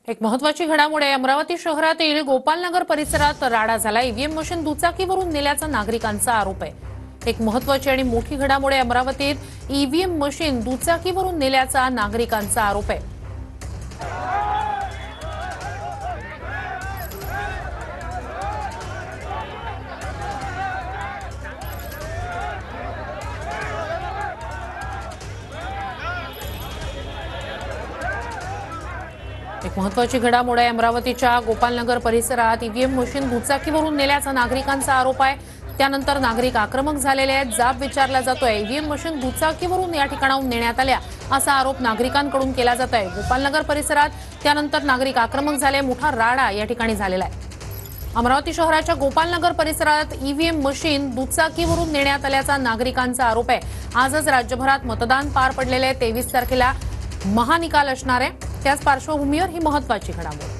एक महत्त्वाची घडामोड आहे। अमरावती शहरातील गोपालनगर परिसरात राडा झाला। ईव्हीएम मशीन दुचाकीवरून नेल्याचा नागरिकांचा आरोप आहे। एक महत्त्वाची आणि मोठी घडामोड आहे। अमरावतीत ईव्हीएम मशीन दुचाकीवरून नेल्याचा नागरिकांचा आरोप आहे। एक महत्त्वाची घडामोड आहे। अमरावतीच्या गोपालनगर परिसरात ईव्हीएम मशीन दुचाकीवरून नेल्याचा नागरिकांचा आरोप आहे। त्यानंतर नागरिक आक्रमक झालेले आहेत। जाब विचारला जातोय। ईव्हीएम मशीन दुचाकीवरून या ठिकाणाहून नेण्यात आल्या असा आरोप नागरिकांकडून केला जात आहे। गोपालनगर परिसरात त्यानंतर नागरिक आक्रमक झाले। मोठा राडा या ठिकाणी झालेला आहे। अमरावती शहराच्या गोपालनगर परिसरात ईव्हीएम मशीन दुचाकीवरून नेण्यात आल्याचा नागरिकांचा आरोप आहे। आजच राज्यभरात मतदान पार पडलेले आहे। 23 तारखेला महानिकाल असणार आहे। त्याच पार्श्वभूमीवर ही महत्त्वाची घडामोड।